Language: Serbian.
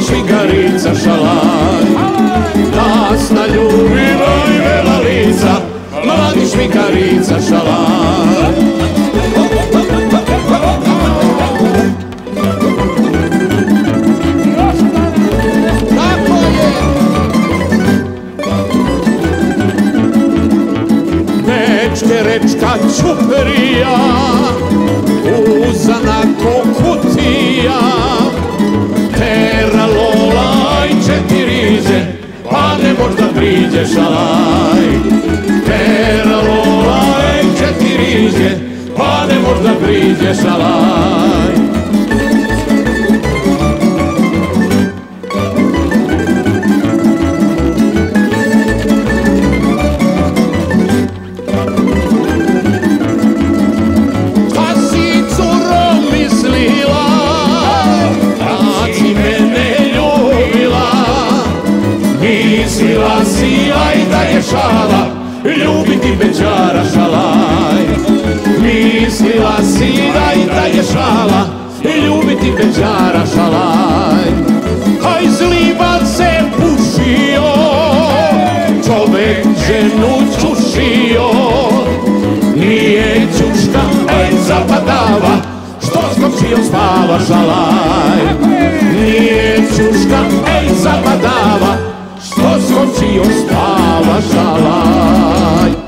šminkarica šalaj. Nas naljubi najbela lica, mladi šminkarica šalaj. Rečka čuperija, uzana ko kutija, tera lola i četiriđe, pa ne možda priđe šalaj. Tera lola i četiriđe, pa ne možda priđe šalaj. Mislila si, aj da je šala, ljubiti bećara šalaj. Mislila si, aj da je šala, ljubiti bećara šalaj. Aj zlibac se pušio, čovek ženu čušio. Nije čuška, aj zapadava, što skočio spava šalaj. Nije čuška, aj zapadava, što skočio spava šalaj.